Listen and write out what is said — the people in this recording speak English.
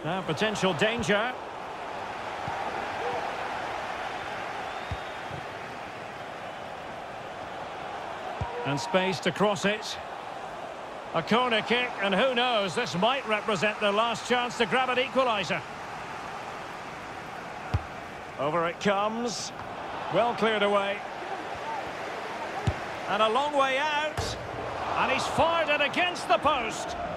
Now potential danger. And space to cross it. A corner kick, and who knows, this might represent their last chance to grab an equaliser. Over it comes. Well cleared away. And a long way out. And he's fired it against the post.